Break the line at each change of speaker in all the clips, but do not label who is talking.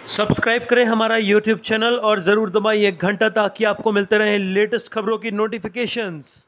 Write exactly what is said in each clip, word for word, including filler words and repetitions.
Subscribe करें हमारा YouTube channel और ज़रूर दबाइए घंटा ताकि आपको मिलते रहें लेटेस्ट खबरों की नोटिफिकेशंस।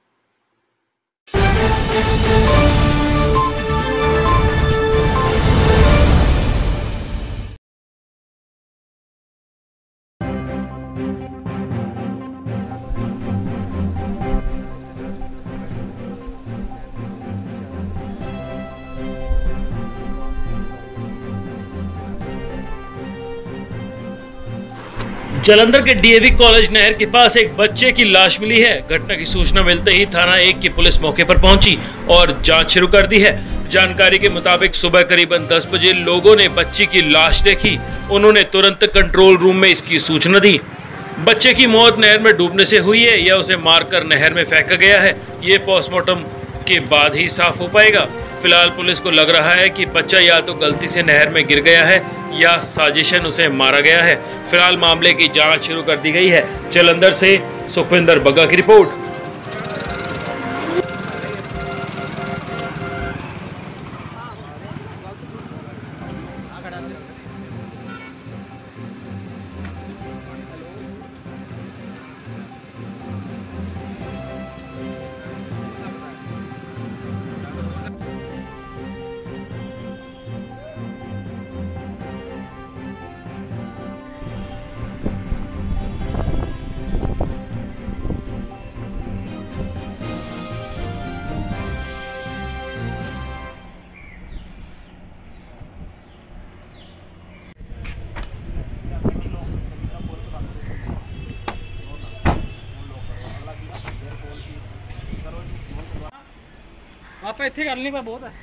जालंधर के डीएवी कॉलेज नहर के पास एक बच्चे की लाश मिली है। घटना की सूचना मिलते ही थाना एक की पुलिस मौके पर पहुंची और जांच शुरू कर दी है। जानकारी के मुताबिक सुबह करीबन दस बजे लोगों ने बच्ची की लाश देखी। उन्होंने तुरंत कंट्रोल रूम में इसकी सूचना दी। बच्चे की मौत नहर में डूबने से हुई है या उसे मारकर नहर में फेंका गया है, ये पोस्टमार्टम के बाद ही साफ हो पाएगा। फिलहाल पुलिस को लग रहा है कि बच्चा या तो गलती से नहर में गिर गया है या साजिशन उसे मारा गया है। फिलहाल मामले की जांच शुरू कर दी गई है। जालंधर से सुखविंदर बग्गा की रिपोर्ट।
आप इत्थे कर नहीं, बहुत है।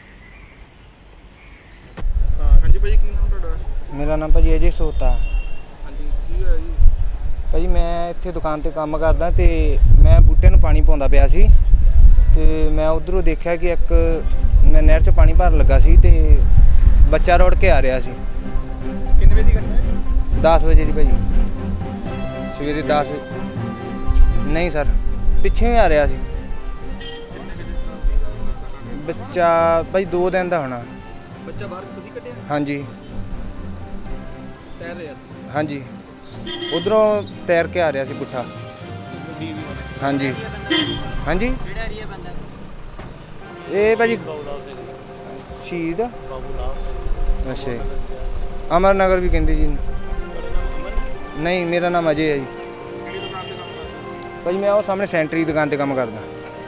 हाँ जी भाजी, की नाम ਤੁਹਾਡਾ?
मेरा नाम भाजी अजय सोता।
हाँ जी, की होया जी?
भाजी मैं ਇੱਥੇ ਦੁਕਾਨ ਤੇ ਕੰਮ ਕਰਦਾ ਤੇ ਮੈਂ ਬੂਟੇ ਨੂੰ ਪਾਣੀ ਪਾਉਂਦਾ ਪਿਆ ਸੀ ਤੇ ਮੈਂ ਉਧਰੋਂ ਦੇਖਿਆ ਕਿ ਇੱਕ ਮੈਂ ਨਹਿਰ 'ਚ ਪਾਣੀ ਭਰਨ ਲੱਗਾ ਸੀ ਤੇ ਬੱਚਾ ਰੋੜ ਕੇ ਆ ਰਿਹਾ ਸੀ।
ਕਿੰਨੇ ਵਜੇ ਦੀ ਘਟਨਾ ਹੈ?
ਦਸ ਵਜੇ ਦੀ ਭਾਜੀ, ਸਵੇਰੇ ਦਸ। ਨਹੀਂ ਸਰ, ਪਿੱਛੇ ਹੀ ਆ ਰਿਹਾ ਸੀ ਬੱਚਾ। ਭਾਜੀ ਦੋ ਦਿਨ ਦਾ ਹੋਣਾ।
ਬੱਚਾ ਬਾਹਰ ਤੁਸੀਂ ਕੱਢਿਆ?
ਹਾਂਜੀ
ਤੈਰ ਰਿਹਾ ਸੀ?
ਹਾਂਜੀ, ਉਧਰੋਂ ਤੈਰ ਕੇ ਆ ਰਿਹਾ ਸੀ ਪੁੱਠਾ। ਹਾਂਜੀ ਹਾਂਜੀ,
ਕਿਹੜਾ ਏਰੀਆ ਬੰਦਾ?
ਇਹ ਭਾਜੀ ਸ਼ਹੀਦ ਅੱਛਾ ਜੀ, ਅਮਰ ਨਗਰ ਵੀ ਕਹਿੰਦੇ ਜੀ। ਨਹੀਂ, ਮੇਰਾ ਨਾਮ ਅਜੇ ਹੈ ਜੀ। ਭਾਜੀ ਮੈਂ ਉਹ ਸਾਹਮਣੇ ਸੈਂਟਰੀ ਦੁਕਾਨ ਤੇ ਕੰਮ ਕਰਦਾ।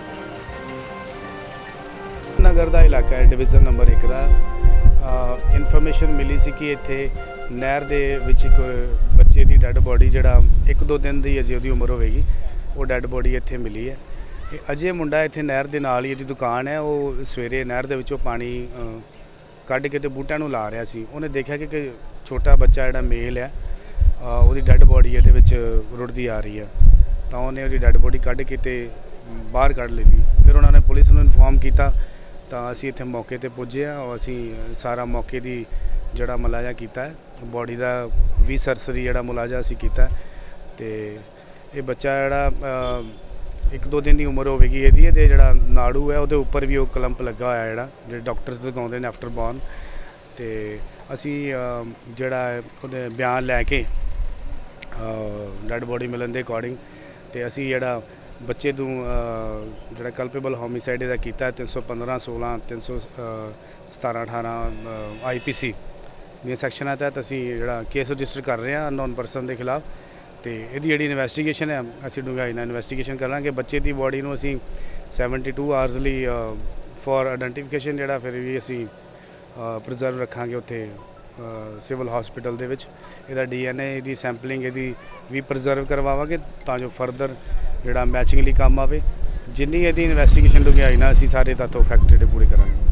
नगर का इलाका है, डिवीजन नंबर एक का। इनफॉर्मेशन मिली सी कि इत्थे नहर दे विच एक बच्चे की डैड बॉडी जिहड़ा एक दो दिन की अजे उहदी उम्र होवेगी, वो डैड बॉडी इत्थे मिली है। अजे मुंडा इत्थे नहर दे नाल ही इहदी दुकान है, वो सवेरे नहर दे विचों पानी कढ़ के ते बूटियां नूं ला रहा सी। उहने देखा कि छोटा बच्चा जिहड़ा मेल है उहदी डैड बॉडी इहदे विच रुड़दी आ रही है, तो उहने उहदी डैड बॉडी कढ़ के ते बाहर कढ़ लई। फिर उन्होंने पुलिस नूं इन्फॉर्म किया तो असी इत्थे मौके ते पुजे और असी सारा मौके की जड़ा मुलाजा किया है। बॉडी का भी सरसरी जड़ा मुलाजा असी किया तो ये बच्चा जड़ा एक दो दिन की उम्र होगी ये जड़ा नाड़ू है वो उपर भी वो कलंप लगा होया जड़ा जो डॉक्टर्स दिखाते हैं आफ्टर बॉर्न। तो असी जड़ा उहदे बयान लैके डैड बॉडी मिलन के अकॉर्डिंग तो असी जड़ा बच्चे तू जो कल्पेबल होमीसाइड का किया तीन सौ पंद्रह सोलह तीन सौ सतारह अठारह I P C the section तहत असी जो केस रजिस्टर कर रहे हैं अननोन परसन के खिलाफ। तो ये जी इन्वेस्टिगेशन है, असी डूंघाई नाल इन्वेस्टिगेशन करांगे। बच्चे की बॉडी में असी सैवनटी टू आवर्स लिए फॉर आइडेंटिफिकेशन जोड़ा फिर भी असी प्रिजर्व रखांगे उत्थे सिविल हॉस्पिटल दे विच। इहदा डी एन ए दी सैंपलिंग इहदी भी प्रिजर्व करवावांगे तां जो फर्दर जोड़ा मैचिंग लिए काम आवे। जिन्नी इहदी इन्वेस्टिगेशन डूंघाई ना असी सारे तत्थ फैक्ट पूरे करांगे।